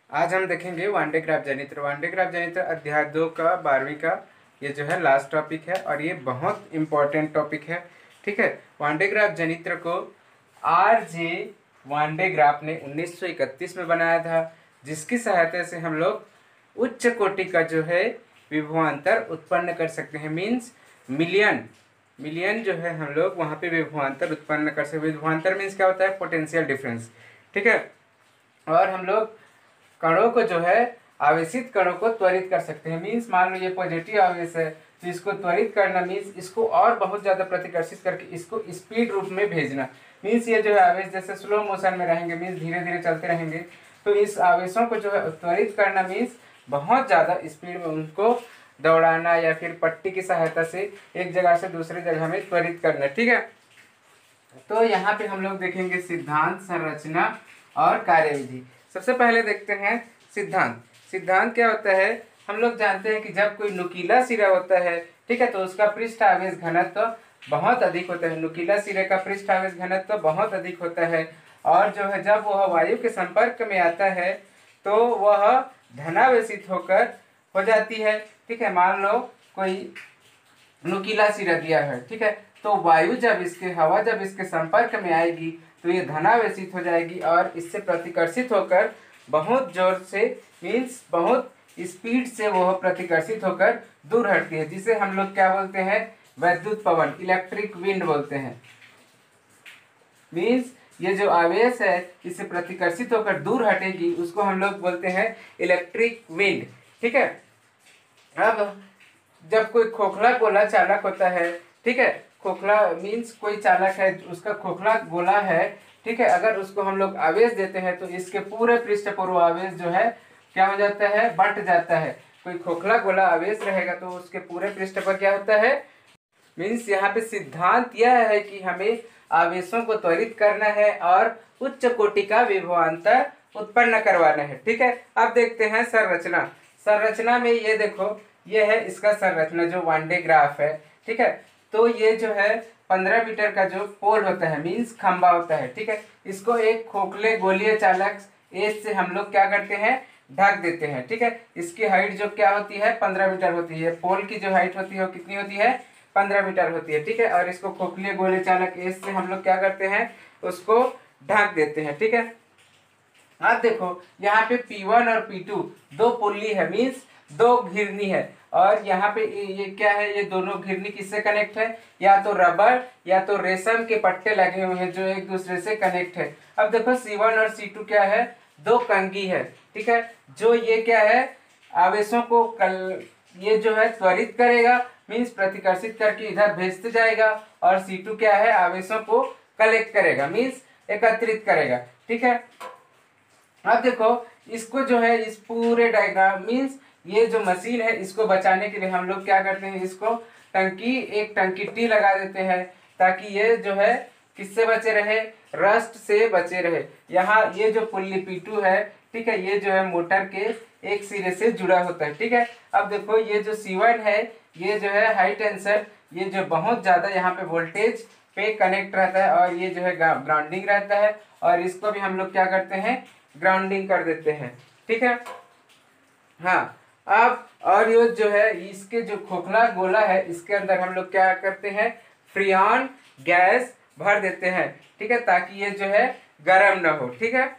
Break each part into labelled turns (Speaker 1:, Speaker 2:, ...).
Speaker 1: आज हम देखेंगे वांडेग्राफ जनित्र। वांडेग्राफ जनित्र अध्याय 2 का 12वीं का ये जो है लास्ट टॉपिक है और ये बहुत इम्पोर्टेंट टॉपिक है। ठीक है, वांडेग्राफ जनित्र को R.J. वांडेग्राफ ने 1931 में बनाया था, जिसकी सहायता से हम लोग उच्च कोटि का जो है विभवांतर उत्पन्न कर सकते हैं। मीन्स मिलियन जो है हम लोग वहाँ पे विभवांतर उत्पन्न कर सकते हैं। विभवांतर मीन्स क्या होता है? Potential difference. ठीक है, और हम लोग कणों को जो है आवेशित कणों को त्वरित कर सकते हैं। मीन्स मान लो ये पॉजिटिव आवेश है तो इसको त्वरित करना मीन्स इसको और बहुत ज़्यादा प्रतिकर्षित करके इसको स्पीड रूप में भेजना। मीन्स ये जो है आवेश जैसे स्लो मोशन में रहेंगे, मीन्स धीरे धीरे चलते रहेंगे, तो इस आवेशों को जो है त्वरित करना मीन्स बहुत ज़्यादा स्पीड में उनको दौड़ाना या फिर पट्टी की सहायता से एक जगह से दूसरी जगह में त्वरित करना। ठीक है, तो यहाँ पे हम लोग देखेंगे सिद्धांत, संरचना और कार्यविधि। सबसे पहले देखते हैं सिद्धांत। सिद्धांत क्या होता है? हम लोग जानते हैं कि जब कोई नुकीला सिरा होता है, ठीक है, तो उसका पृष्ठ आवेश घनत्व बहुत अधिक होता है। नुकीला सिरे का पृष्ठ आवेश घनत्व बहुत अधिक होता है और जो है जब वह वायु के संपर्क में आता है तो वह धनावेशित होकर हो जाती है। ठीक है, मान लो कोई नुकीला सिरा दिया है, ठीक है, तो वायु जब इसके हवा जब इसके संपर्क में आएगी तो ये धनावेशित हो जाएगी और इससे प्रतिकर्षित होकर बहुत जोर से मीन्स बहुत स्पीड से वह प्रतिकर्षित होकर दूर हटती है, जिसे हम लोग क्या बोलते हैं? वैद्युत पवन, इलेक्ट्रिक विंड बोलते हैं। मीन्स ये जो आवेश है इससे प्रतिकर्षित होकर दूर हटेगी, उसको हम लोग बोलते हैं इलेक्ट्रिक विंड। ठीक है, अब जब कोई खोखला गोला चालक होता है, ठीक है, खोखला मीन्स कोई चालक है उसका खोखला गोला है, ठीक है, अगर उसको हम लोग आवेश देते हैं तो इसके पूरे पृष्ठ पूर्व आवेश जो है क्या हो जाता है? बंट जाता है। कोई खोखला गोला आवेश रहेगा तो उसके पूरे पृष्ठ पर क्या होता है? मीन्स यहाँ पे सिद्धांत यह है कि हमें आवेशों को त्वरित करना है और उच्च कोटि का विभवांतर उत्पन्न करवाना है। ठीक है, अब देखते हैं संरचना। संरचना में ये देखो, ये है इसका संरचना जो वांडेग्राफ है। ठीक है, तो ये जो है 15 मीटर का जो पोल होता है मीन्स खंबा होता है। ठीक है, इसको एक खोखले गोलीय चालक एज से हम लोग क्या करते हैं? ढक देते हैं। ठीक है, इसकी हाइट जो क्या होती है? 15 मीटर होती है। पोल की जो हाइट होती है वो कितनी होती है? 15 मीटर होती है। ठीक है, और इसको खोखले गोलीय चालक एज से हम लोग क्या करते हैं? उसको ढक देते हैं। ठीक है, अब देखो यहाँ पे P1 और P2 दो पुल्ली है, मीन्स दो घिरनी है, और यहाँ पे ये क्या है? ये दोनों घिरनी किससे कनेक्ट है? या तो रबर या तो रेशम के पट्टे लगे हुए हैं जो एक दूसरे से कनेक्ट है। अब देखो C1 और C2 क्या है? दो कंघी है। ठीक है, जो ये क्या है? आवेशों को ये जो है त्वरित करेगा, मीन्स प्रतिकर्षित करके इधर भेजते जाएगा, और C2 क्या है? आवेशों को कलेक्ट करेगा, मीन्स एकत्रित करेगा। ठीक है, अब देखो इसको जो है इस पूरे डायग्राम मीन्स ये जो मशीन है इसको बचाने के लिए हम लोग क्या करते हैं? इसको एक टंकी टी लगा देते हैं ताकि ये जो है किससे बचे रहे? रस्ट से बचे रहे। यहाँ ये जो पुल्ली P2 है, ठीक है, ये जो है मोटर के एक सिरे से जुड़ा होता है। ठीक है, अब देखो ये जो C1 है ये जो है हाई टेंशन, ये जो बहुत ज़्यादा यहाँ पे वोल्टेज पे कनेक्ट रहता है और ये जो है ग्राउंडिंग रहता है, और इसको भी हम लोग क्या करते हैं? ग्राउंडिंग कर देते हैं। ठीक है, हाँ, अब और ये जो है इसके जो खोखला गोला है इसके अंदर हम लोग क्या करते हैं? फ्रियान गैस भर देते हैं। ठीक है, ताकि ये जो है गर्म ना हो। ठीक है,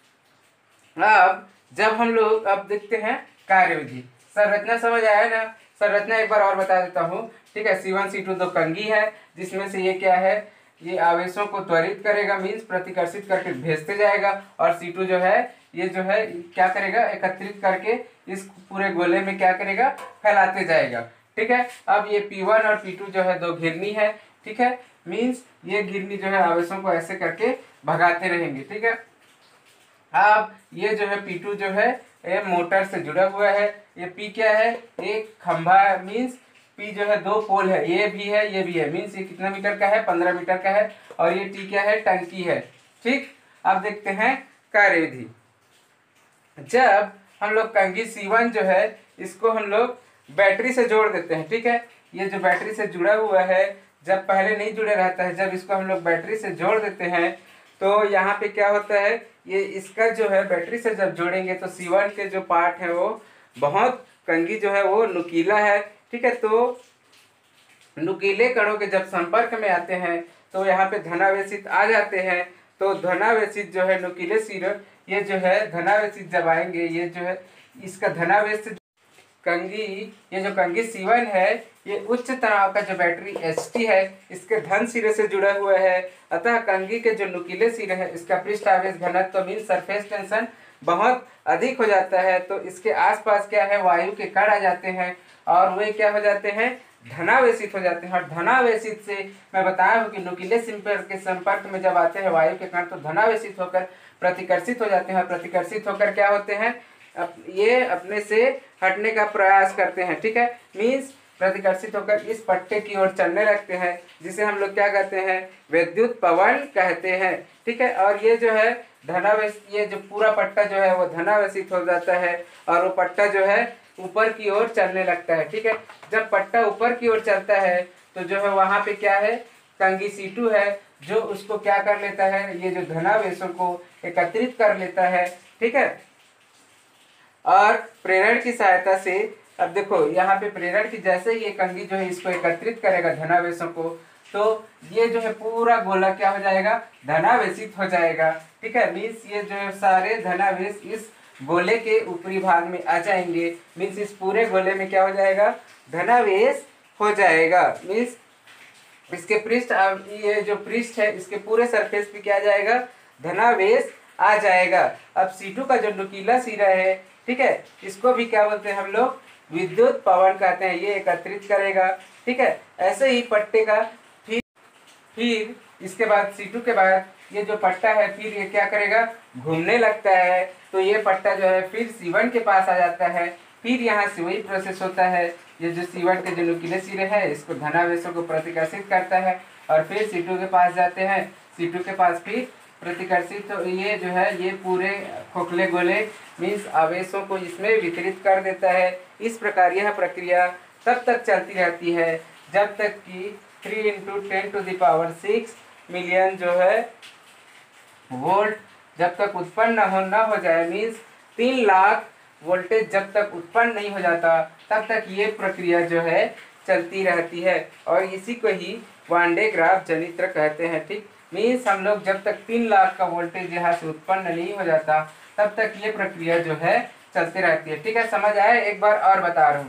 Speaker 1: अब जब हम लोग अब देखते हैं कार्यविधि। संरचना समझ आया ना? संरचना एक बार और बता देता हूँ। ठीक है, C1 C2 दो कंघी है जिसमें से ये क्या है? ये आवेशों को त्वरित करेगा, मीन्स प्रतिकर्षित करके भेजते जाएगा, और C2 जो है ये जो है क्या करेगा? एकत्रित करके इस पूरे गोले में क्या करेगा? फैलाते जाएगा। ठीक है, अब ये P1 और P2 जो है दो घिरनी है। ठीक है, मीन्स ये घिरनी जो है आवेशों को ऐसे करके भगाते रहेंगे। ठीक है, अब ये जो है P2 जो है ये मोटर से जुड़ा हुआ है। ये P क्या है? एक खंभा, मीन्स P जो है दो पोल है, ये भी है ये भी है, मीन्स ये कितना मीटर का है? 15 मीटर का है, और ये T क्या है? टंकी है। ठीक, अब देखते हैं कार्यविधि। जब हम लोग कंघी C1 जो है इसको हम लोग बैटरी से जोड़ देते हैं। ठीक है, ये जो बैटरी से जुड़ा हुआ है जब पहले नहीं जुड़े रहता है, जब इसको हम लोग बैटरी से जोड़ देते हैं तो यहाँ पे क्या होता है, ये इसका जो है बैटरी से जब जोड़ेंगे तो C1 के जो पार्ट है वो बहुत कंघी जो है वो नुकीला है, ठीक है। तो नुकीले कणों के जब संपर्क में आते हैं तो यहाँ पे धनावेशित आ जाते हैं। तो धनावेशित जो है नुकीले सिरे, ये जो है धनावेशित जब आएंगे, ये जो है इसका धनावेश कंघी, ये जो कंघी C1 है ये उच्च तनाव का जो बैटरी HT है इसके धन सिरे से जुड़ा हुआ है। अतः कंघी के जो नुकीले सिरे हैं इसका पृष्ठ आवेश घनत्व मीन सरफेस टेंशन बहुत अधिक हो जाता है। तो इसके आसपास क्या है, वायु के कण आ जाते हैं और वे क्या हो जाते हैं, धनावेशित हो जाते हैं। और धनावेशित से मैं बताया हूँ कि नुकीले सिरे के संपर्क में जब आते हैं वायु के कण तो धनावेशित होकर प्रतिकर्षित हो जाते हैं। और प्रतिकर्षित होकर क्या होते हैं, ये अपने से हटने का प्रयास करते हैं, ठीक है। मीन्स प्रतिकर्षित होकर इस पट्टे की ओर चलने लगते हैं, जिसे हम लोग क्या कहते हैं, विद्युत पवन कहते हैं, ठीक है। और ये जो है धनावेश, ये जो पूरा पट्टा जो है वो धनावेशित हो जाता है और वो पट्टा जो है ऊपर की ओर चलने लगता है, ठीक है। जब पट्टा ऊपर की ओर चलता है तो जो है वहां पे क्या है, कंघी C2 है जो उसको क्या कर लेता है, ये जो धनावेशों को एकत्रित कर लेता है, ठीक है। और प्रेरण की सहायता से, अब देखो यहाँ पे प्रेरण की, जैसे ही ये कंघी जो है इसको एकत्रित करेगा धनावेशों को, तो ये जो है पूरा गोला क्या हो जाएगा, धनावेशित हो जाएगा, ठीक है। मीन्स ये जो है सारे धनावेश इस गोले के ऊपरी भाग में आ जाएंगे। मीन्स इस पूरे गोले में क्या हो जाएगा, धनावेश हो जाएगा। मीन्स इसके पृष्ठ, ये जो पृष्ठ है इसके पूरे सरफेस पे क्या जाएगा, धनावेश आ जाएगा। अब C2 का जो नुकीला सिरा है, ठीक है, इसको भी क्या बोलते हैं हम लोग, विद्युत पवन कहते हैं। ये एकत्रित करेगा, ठीक है। ऐसे ही पट्टे का फिर इसके बाद C2 के बाद ये जो पट्टा है फिर ये क्या करेगा, घूमने लगता है। तो ये पट्टा जो है फिर C1 के पास आ जाता है। फिर यहाँ से वही प्रोसेस होता है, ये जो C1 के जो नुकीले सिरे है इसको धनावेशों को प्रतिकर्षित करता है और फिर C2 के पास जाते हैं। C2 के पास फिर प्रतिकर्षित, तो ये जो है ये पूरे खोखले गोले मीन्स आवेशों को इसमें वितरित कर देता है। इस प्रकार यह प्रक्रिया तब तक चलती रहती है जब तक कि 3 × 10⁶ मिलियन जो है वोल्ट जब तक उत्पन्न न हो जाए। मीन्स 3 लाख वोल्टेज जब तक उत्पन्न नहीं हो जाता तब तक ये प्रक्रिया जो है चलती रहती है। और इसी को ही वान डे ग्राफ जनित्र कहते हैं, ठीक। मीन्स हम लोग जब तक 3 लाख का वोल्टेज यहाँ से उत्पन्न नहीं हो जाता तब तक ये प्रक्रिया जो है चलती रहती है, ठीक है। समझ आए, एक बार और बता रहा हूँ।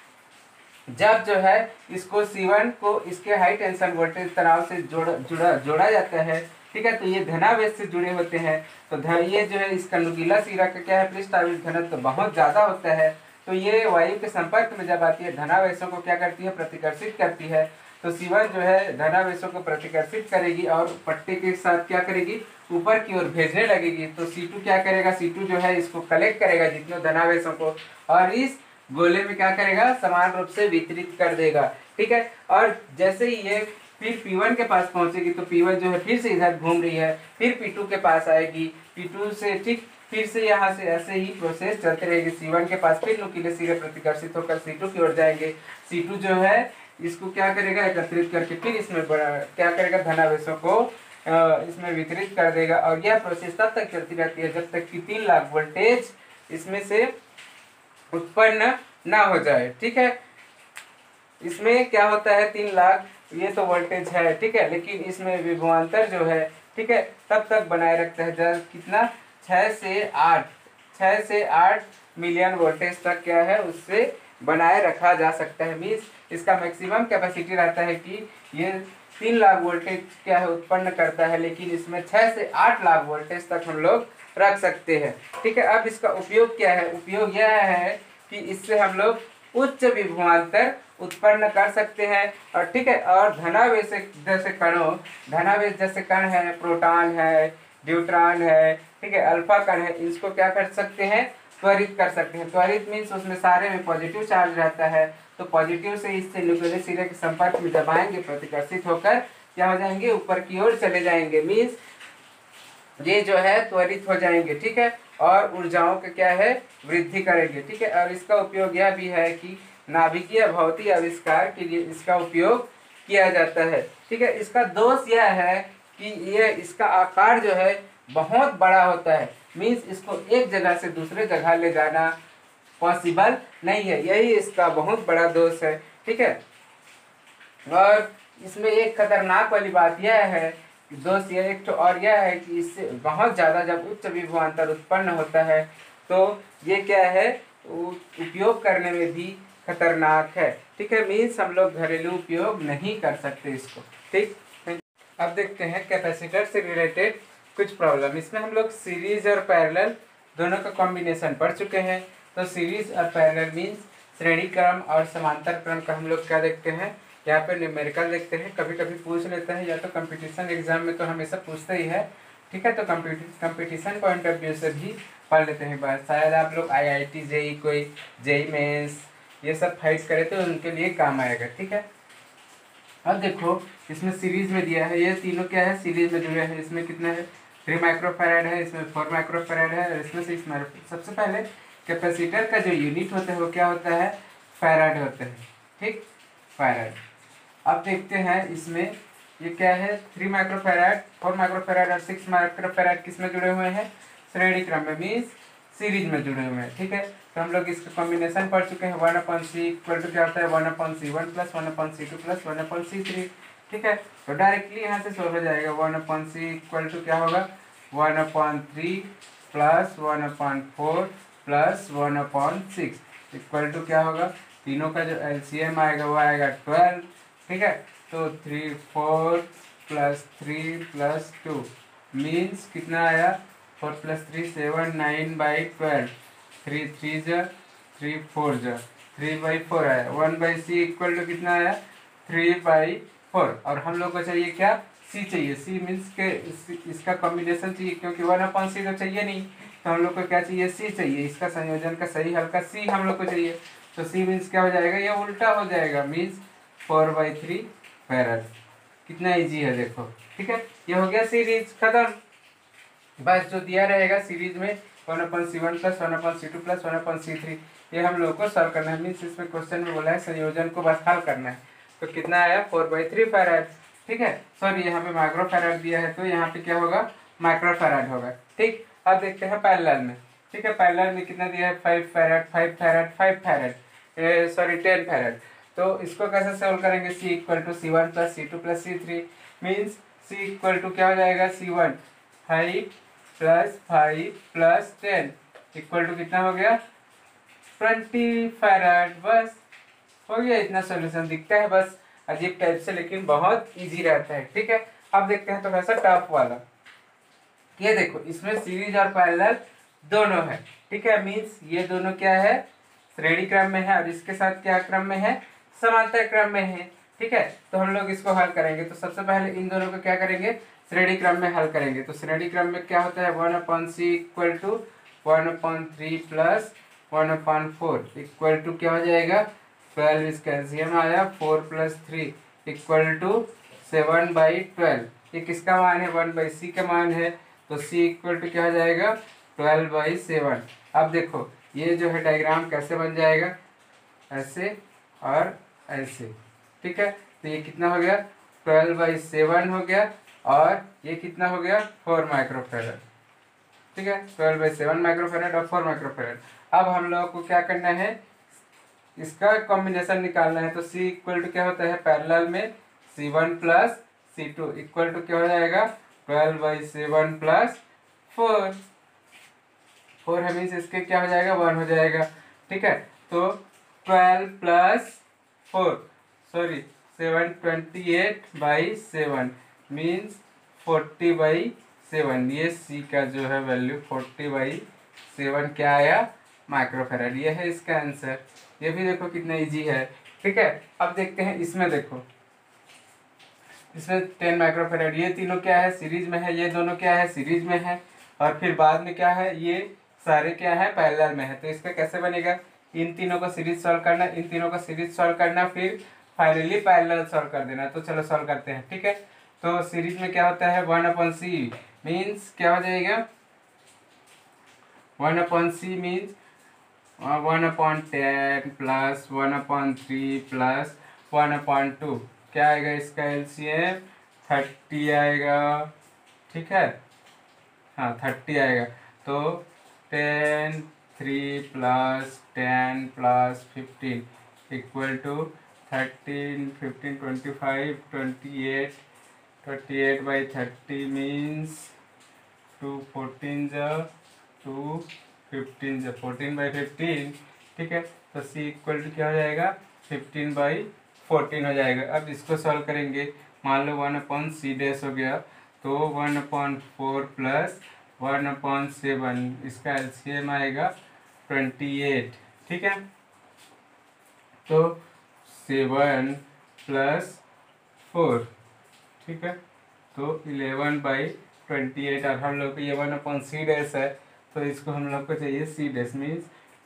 Speaker 1: जब जो है इसको C1 को इसके हाई टेंशन वोल्टेज तनाव से जोड़ा जाता है, ठीक है, तो ये धनावेश से जुड़े होते हैं। तो ये जो है इसका नुकीला सिरा का क्या है, पृष्ठ आवेश घनत्व तो बहुत ज़्यादा होता है। तो ये वायु के संपर्क में जब आती है धनावेशों को क्या करती है, प्रतिकर्षित करती है। तो C1 जो है धनावेशों को प्रतिकर्षित करेगी और पट्टे के साथ क्या करेगी, ऊपर की ओर भेजने लगेगी। तो C2 क्या करेगा, C2 जो है इसको कलेक्ट करेगा जितने धनावेशों को और इस गोले में क्या करेगा, समान रूप से वितरित कर देगा, ठीक है। और जैसे ही ये फिर P1 के पास पहुंचेगी तो P1 जो है फिर से इधर घूम रही है, फिर P2 के पास आएगी, P2 से ठीक फिर से यहाँ से ऐसे ही प्रोसेस चलते रहेगी। C1 के पास फिर नुकीले सिरे प्रतिकर्षित होकर C2 की ओर जाएंगे। C2 जो है इसको क्या करेगा, एकत्रित करके फिर इसमें क्या करेगा, धनावेशों को इसमें वितरित कर देगा। और यह प्रोसेस तब तक चलती रहती है जब तक कि 3 लाख वोल्टेज इसमें से उत्पन्न ना हो जाए, ठीक है। इसमें क्या होता है, 3 लाख ये तो वोल्टेज है, ठीक है, लेकिन इसमें विभवांतर जो है, ठीक है, तब तक बनाए रखता है जब कितना 6 से 8 मिलियन वोल्टेज तक क्या है उससे बनाए रखा जा सकता है। मीन्स इसका मैक्सिमम कैपेसिटी रहता है कि ये 3 लाख वोल्टेज क्या है उत्पन्न करता है, लेकिन इसमें 6 से 8 लाख वोल्टेज तक हम लोग रख सकते हैं, ठीक है। अब इसका उपयोग क्या है, उपयोग यह है कि इससे हम लोग उच्च विभवांतर उत्पन्न कर सकते हैं। और ठीक है, और धनावेश जैसे कणों, धनावेश जैसे कण है, प्रोटॉन है, न्यूट्रॉन है, ठीक है, अल्फा कण है, इसको क्या कर सकते हैं, त्वरित कर सकते हैं। त्वरित मीन्स उसमें सारे में पॉजिटिव चार्ज रहता है, तो पॉजिटिव से इससे न्यूक्लियर सिरे के संपर्क में जब आएंगे प्रतिकर्षित होकर क्या हो जाएंगे, ऊपर की ओर चले जाएंगे। मीन्स ये जो है त्वरित हो जाएंगे, ठीक है, और ऊर्जाओं का क्या है, वृद्धि करेंगे, ठीक है। और इसका उपयोग यह भी है कि नाभिकीय भौतिक आविष्कार के लिए इसका उपयोग किया जाता है, ठीक है। इसका दोष यह है कि ये इसका आकार जो है बहुत बड़ा होता है, मीन्स इसको एक जगह से दूसरे जगह ले जाना पॉसिबल नहीं है, यही इसका बहुत बड़ा दोष है। ठीक है, और इसमें एक खतरनाक वाली बात यह है, दोष यह एक तो और यह है कि इससे बहुत ज़्यादा जब उच्च विभवांतर उत्पन्न होता है तो ये क्या है, उपयोग करने में भी खतरनाक है। ठीक है, मीन्स हम लोग घरेलू उपयोग नहीं कर सकते इसको। ठीक, अब देखते हैं कैपेसिटर से रिलेटेड कुछ प्रॉब्लम। इसमें हम लोग सीरीज और पैरेलल दोनों का कॉम्बिनेशन पढ़ चुके हैं। तो सीरीज और पैरेलल मीन्स श्रेणी क्रम और समांतर क्रम का हम लोग क्या देखते हैं, यहाँ पे न्यूमेरिकल देखते हैं। कभी कभी पूछ लेते हैं, या तो कंपटीशन एग्जाम में तो हमेशा पूछते ही है। ठीक है, तो कंपटीशन पॉइंट ऑफ व्यू से भी पढ़ लेते हैं बात। शायद आप लोग IIT जेई कोई जेई मेंस ये सब फाइट करे तो उनके लिए काम आएगा। ठीक है, अब देखो इसमें सीरीज में दिया है, ये तीनों क्या है, सीरीज में जुड़े हैं। इसमें कितना है, 3 माइक्रोफैराड है, इसमें 4 माइक्रोफैराड है, और इसमें 6 माइक्रो। सबसे पहले कैपेसिटर का जो यूनिट होता है वो क्या होता है, फैराड होता है। ठीक, फैराड। अब देखते हैं इसमें ये क्या है, 3 माइक्रोफैराड, 4 माइक्रोफैराड और 6 माइक्रोफैराड किस में जुड़े हुए हैं, श्रेणी क्रम में, मीन्स सीरीज में जुड़े हुए हैं। ठीक है, तो हम लोग इसका कॉम्बिनेशन पढ़ चुके हैं। 1/c इक्वल टू क्या होता है, 1/c1 plus 1/c2 plus 1/c3। ठीक है, तो डायरेक्टली यहाँ से सोल्व हो जाएगा। 1/c इक्वल टू क्या होगा, 1/3 प्लस 1/4 प्लस 1/6 इक्वल टू क्या होगा, तीनों का जो LCM आएगा वो आएगा 12। ठीक है, तो 3 4 प्लस 3 प्लस 2 मीन्स कितना आया, 4 प्लस 3 7 9/12, 3 3 जा 3 4 जा 3/4 आया। 1/c इक्वल टू कितना आया, 3/4। और हम लोग को चाहिए क्या, c चाहिए। c मीन्स के इसका कॉम्बिनेशन चाहिए, क्योंकि 1/c तो चाहिए नहीं, तो हम लोग को क्या चाहिए, c चाहिए। इसका संयोजन का सही हल का c हम लोग को चाहिए। तो c मीन्स क्या हो जाएगा, ये उल्टा हो जाएगा, मीन्स 4/3 फैराड। कितना इजी है देखो। ठीक है, ये हो गया सीरीज खत्म। बस जो दिया रहेगा सीरीज में 1/c1 plus 1/c2 plus 1/c3, ये हम लोग को सॉल्व करना है। मीन्स इसमें क्वेश्चन में बोला है संयोजन को बस हल करना है। तो कितना आया, 4/3 फैराड। ठीक है, सॉरी यहाँ पे माइक्रो फैराड दिया है तो यहाँ पे क्या होगा, माइक्रो फैराड होगा। ठीक, अब देखते हैं पैरेलल में। ठीक है, पैरेलल में कितना दिया है, 5 farad 5 farad 5 farad, sorry 10 farad. तो इसको कैसे सोल्व करेंगे, c equal to c1 plus c2 plus c3 मीन्स c इक्वल टू क्या हो जाएगा, c1 5 plus 5 plus 10 equal to कितना हो गया, 20 फैराड। बस हो गया, इतना सॉल्यूशन दिखता है बस अजीब टाइप से, लेकिन बहुत इजी रहता है। ठीक है, अब देखते हैं तो कैसा टफ वाला। ये देखो इसमें सीरीज और पैरेलल दोनों है। ठीक है, मीन्स ये दोनों क्या है, श्रेणी क्रम में है, और इसके साथ क्या क्रम में है, समांतर क्रम में है। ठीक है, तो हम लोग इसको हल करेंगे। तो सबसे पहले इन दोनों को क्या करेंगे, श्रेणी क्रम में हल करेंगे। तो श्रेणी क्रम में क्या होता है, 1/c equal to 1/3 plus 1/4 equal to क्या हो जाएगा, 12। इसका LCM आया 4 प्लस 3 इक्वल टू 7/12। ये किसका मान है, 1/c का मान है। तो c इक्वल टू क्या हो जाएगा, 12/7। अब देखो ये जो है डायग्राम कैसे बन जाएगा, ऐसे और ऐसे। ठीक है, तो ये कितना हो गया, 12/7 हो गया, और ये कितना हो गया, 4 माइक्रोफैराड। ठीक है, 12/7 माइक्रोफैराड और 4 माइक्रोफैराड। अब हम लोग को क्या करना है, इसका कॉम्बिनेशन निकालना है। तो c इक्वल टू क्या होता है, पैरेलल में c1 plus c2 equal to क्या हो जाएगा, 12/7 प्लस 4 4 है, मीन्स इसके क्या हो जाएगा, 1 हो जाएगा। ठीक है, तो 12 प्लस 4 सॉरी 7 28/7 मीन्स 40/7। ये c का जो है वैल्यू 40/7 क्या आया, माइक्रोफैराड। ये है इसका आंसर। ये भी देखो कितना इजी है। ठीक है, अब देखते हैं इसमें। देखो इसमें 10 माइक्रोफैराड, ये तीनों क्या है, सीरीज में है। ये दोनों क्या है, सीरीज में है। और फिर बाद में क्या है, ये सारे क्या है, पैरेलल में है। तो इसका कैसे बनेगा, इन तीनों को सीरीज सॉल्व करना, इन तीनों को सीरीज सॉल्व करना, फिर फाइनली पैरेलल सॉल्व कर देना। तो चलो सॉल्व करते हैं। ठीक है, तो सीरीज में क्या होता है, 1/c मीन्स क्या हो जाएगा, 1/c मीन्स 1/10 प्लस 1/3 प्लस 1/2 क्या आएगा, इसका LCM 30 आएगा, ठीक है, हाँ 30 आएगा। तो 10 3 plus 10 plus 15 equal to 13 15 25 28 28 by 30 means 2 14 जा 2 15 जा 14 बाई 15, ठीक है। तो सी इक्वल टू क्या हो जाएगा 15 बाई 14 हो जाएगा। अब इसको सॉल्व करेंगे, मान लो 1/c डैश हो गया, तो 1/4 प्लस 1/7, इसका एलसीएम आएगा 28, ठीक है। तो 7 प्लस 4, ठीक है, तो 11/28। और हम लोग को ये 1/c डैश है, तो इसको हम लोग को चाहिए c डैश, मीन्स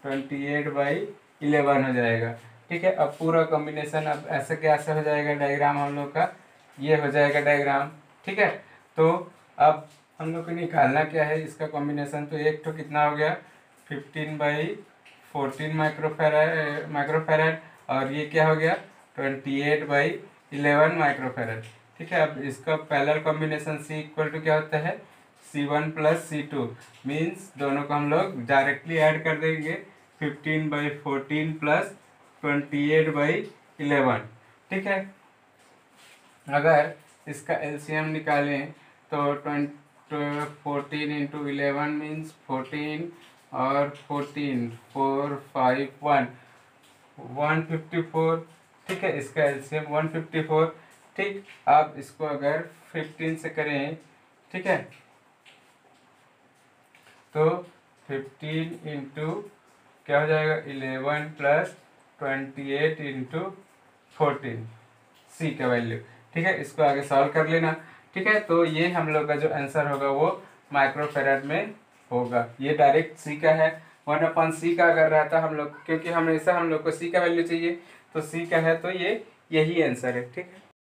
Speaker 1: 28/11 हो जाएगा, ठीक है। अब पूरा कॉम्बिनेशन अब ऐसे कैसे हो जाएगा डायग्राम हम लोग का, ये हो जाएगा डायग्राम, ठीक है। तो अब हम लोग को निकालना क्या है इसका कॉम्बिनेशन, तो एक तो कितना हो गया 15/14 माइक्रोफेरेड, और ये क्या हो गया 28/11 माइक्रोफेरेड, ठीक है। अब इसका parallel combination C equal to क्या होता है C1 प्लस C2, मीन्स दोनों को हम लोग डायरेक्टली ऐड कर देंगे, 15/14 प्लस 28/11, ठीक है। अगर इसका एलसीएम निकालें तो 14 इंटू 11 मीन्स 14 और 14 4 5 1 154, ठीक है। इसका एलसीएम 154, ठीक। आप इसको अगर 15 से करें, ठीक है, तो 15 इंटू क्या हो जाएगा 11 प्लस 28 इंटू 14 सी का वैल्यू, ठीक है। इसको आगे सॉल्व कर लेना, ठीक है। तो ये हम लोग का जो आंसर होगा वो माइक्रोफेराड में होगा, ये डायरेक्ट सी का है। 1/c का अगर रहता हम लोग, क्योंकि हमेशा हम लोग को सी का वैल्यू चाहिए, तो सी का है, तो ये यही आंसर है, ठीक है।